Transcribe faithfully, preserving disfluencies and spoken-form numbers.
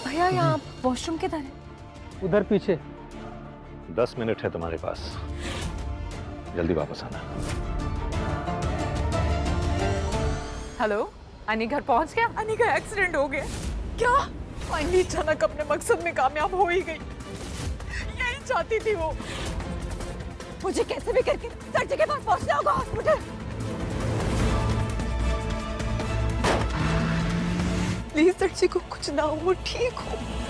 भैया यहाँ वॉशरूम किधर है? उधर पीछे। दस मिनट है तुम्हारे पास, जल्दी वापस आना। हेलो, अनी घर पहुंच गया? अनी का एक्सीडेंट हो गया। क्या? फाइनली अचानक अपने मकसद में कामयाब हो ही गई। यही चाहती थी वो। मुझे कैसे भी करके दर्जे के पास पहुंचना होगा हॉस्पिटल। प्लीज दर्जे को कुछ ना हो, ठीक हो।